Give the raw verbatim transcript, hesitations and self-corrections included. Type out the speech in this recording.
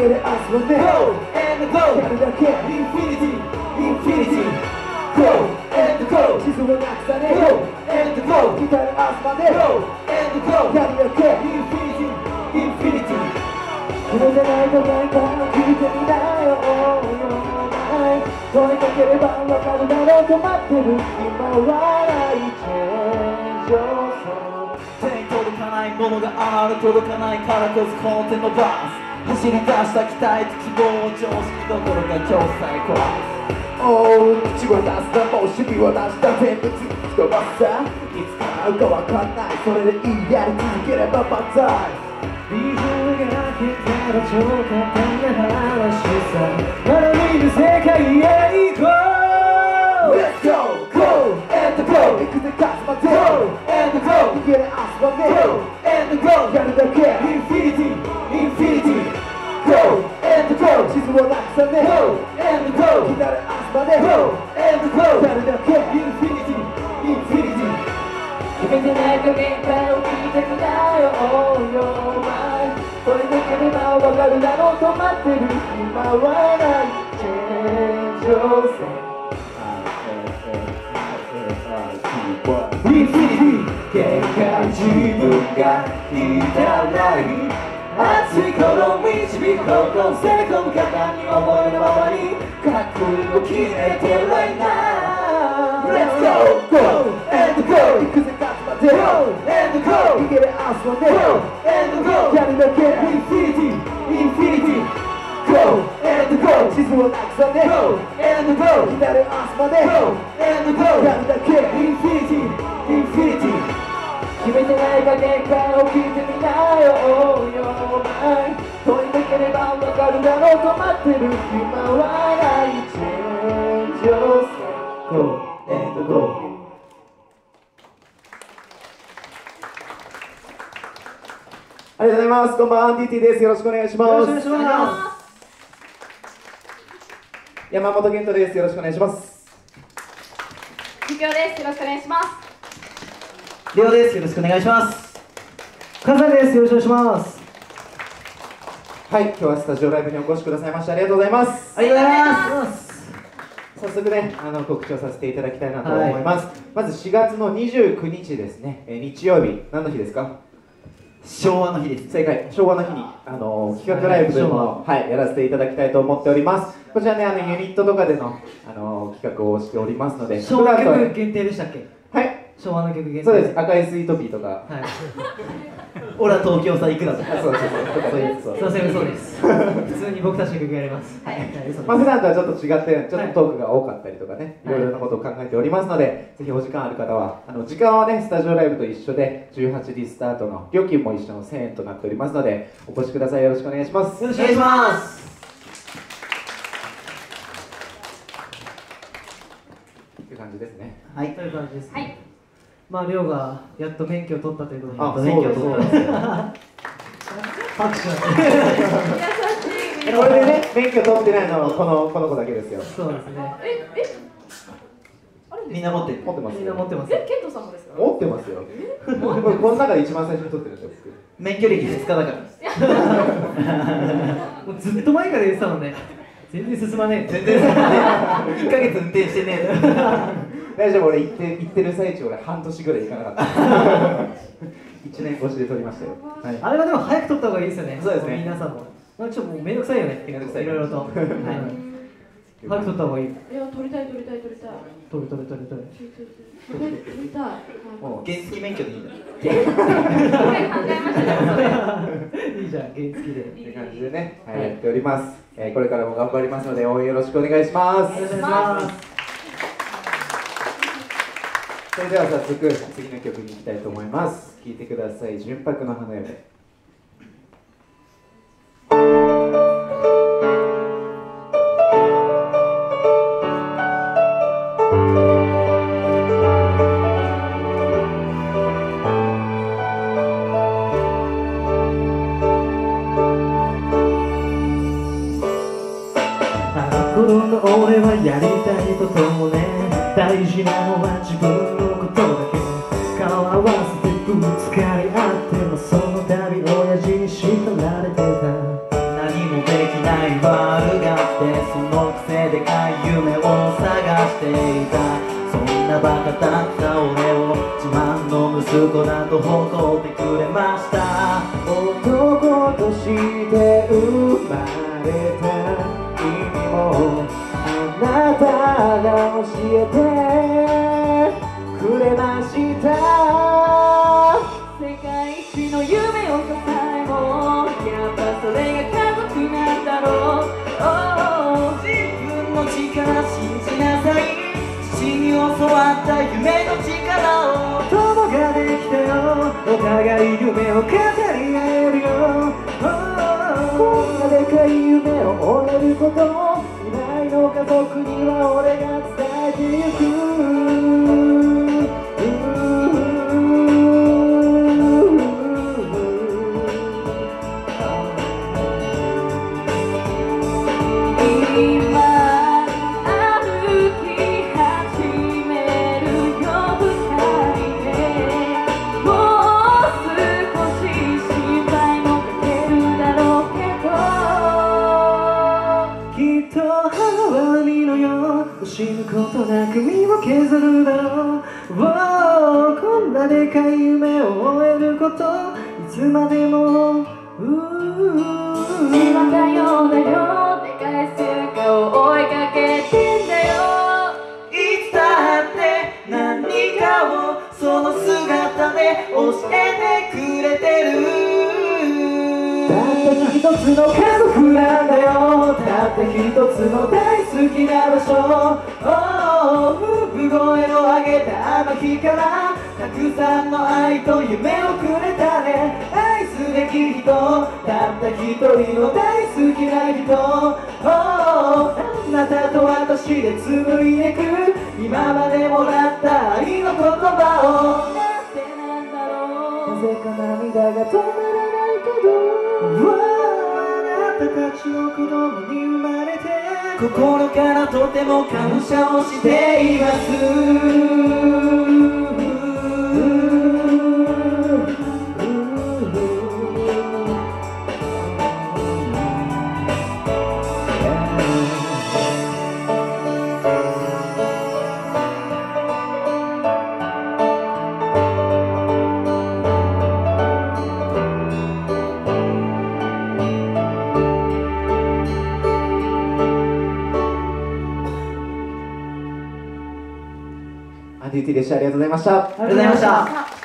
ける明日はね Go and go やるだけ Infinity Infinity Go and go 地図をなくさね Go and go 来たる明日まで Go and go やるだけ Infinity Infinity 決めてないとないから聞いてみなよ Oh no my 問いかければわかるだろうと待ってる今はない Change your soul 手に届かないものがある届かないからこそこの手のバース走り出した期待と希望を常識どころか強制壊す Oh 血を出すだもう守備を出した全部突き飛ばすさいつか会うかわかんないそれでいいやり続ければ万歳ビジョンがけたら超簡単な話さまだ見ぬ世界へ行こう Let's go! Go! And go! 行くぜ勝つまで Go! And go! 逃げる明日はね Go! And go! やるだけ Infinity! Infinity! Go! And go! 地図をなくさね Go! And go! 来たる明日まで Go! And go! やるだけ Infinity! Infinity! 決めてないと限界を聞いてみなよ Oh no my それだければわかるだろうと待ってる今はない Change your soul Infinity 限界自分がいたらいい熱い頃導く方向攻め込む方に思いのままに覚悟を決めて right now Let's go! Go! And go! 行くぜ勝つまで Go! And go! 逃げる明日はね Go! And go! やるだけ Infinity! Infinity! Go! And go! 地図をなくさね Go! And go! 来たる明日まで Go! And go! やるだけ Infinity! Infinity! 決めてないか限界を聞いてみなよ Oh no my 問いかければわかるだろうと待ってる今はない Change your soul Go! And go! ありがとうございます。こんばんは、アンディティです。よろしくお願いします。 よろしくお願いします。 山本健人です。よろしくお願いします。 みきおです。よろしくお願いします。 りょうです。よろしくお願いします。 カズです。よろしくお願いします。 はい、今日はスタジオライブにお越しくださいましてありがとうございます。 ありがとうございます。 早速ね、あの告知をさせていただきたいなと思います。はい、まずしがつのにじゅうくにちですね、えー、日曜日、何の日ですか？ 昭和の日です。 正解、昭和の日にあの企画ライブというのを、はい、やらせていただきたいと思っております。こちらね、あのユニットとかでのあの企画をしておりますので、 昭和の曲限定でしたっけ？ はい。 昭和の曲限定。 そうです。赤いスイートピーとか。はい。 俺は東京さ行くだとか。 そうそうそう。 すいません、嘘です。普通に僕たちの曲やります。はい。 まあ普段とはちょっと違ってちょっとトークが多かったりとかね、いろいろなことを考えておりますので、ぜひお時間ある方はあの時間はねスタジオライブと一緒でじゅうはちじスタートの料金も一緒のせんえんとなっておりますので、お越しください。よろしくお願いします。 よろしくお願いします。 という感じですね。 はい。という感じです。 はい。 まあ、りょうがやっと免許を取ったということで。 あ、 免許を取ったんですよ。 拍手これでね、免許取ってないのはこのこの子だけですよ。 そうですね。 え、え、あれみんな持ってる。 持ってます。 みんな持ってます。 え、ケントさんもですか？ 持ってますよ。この中で一番最初に取ってるんですよ。 免許歴ふつかだから。 もうずっと前から言ってたもんね。全然進まねえ。 全然進まねえ。いっかげつ運転してねえ。 大丈夫、俺行って行ってる最中俺半年ぐらい行かなかった。いちねん越しで取りましたよ。はい。 あれはでも早く取った方がいいですよね。 そうですね。 皆さんも。まあちょっともうめんどくさいよね。 めんどくさい。 いろいろと。はい。早く取った方がいい。 いや、取りたい取りたい取りたい。 取る取る取る取る。 取りたい。 もう原付免許でいいんだ。 考えましたね。 いいじゃん、原付で。 って感じでね、はい、やっております。えー、これからも頑張りますので応援よろしくお願いします。 よろしくお願いします。 それでは早速次の曲に行きたいと思います。聴いてください。純白の花嫁。 俺はやりたいこともね、大事なのは自分のことだけ。顔合わせてぶつかり合ってもその度親父に叱られてた。 何もできいた。そんなバカだった俺を自慢の息子だと誇ってくれました。 男として生まれた意味もあなたが教えてくれました。世界一の夢を支えもやっぱそれが家族なんだろう。 自分の力信じなさい。父に教わった夢の力を。 友ができたよ。お互い夢を語り合えるよ。こんなでかい夢を追えることも未来の家族には俺が伝えてゆく。死ぬことなく身を削るだろう。こんなでかい夢を追えることいつまでも今だよだよでかい成果を追いかけてんだよ。 いつだって何かをその姿で教えてくれてる。 たった一つの家族なんだよ。たった一つの大好きな場所。 産声を上げたあの日からたくさんの愛と夢をくれたね。愛すべき人たった一人の大好きな人。あなたと私で紡いでく今までもらった愛の言葉を。 なんてなんだろう。 なぜか涙が止まらないけどあなたたちの子供に生まれて心からとても感謝をしています。 アンディティでした。ありがとうございました。 ありがとうございました。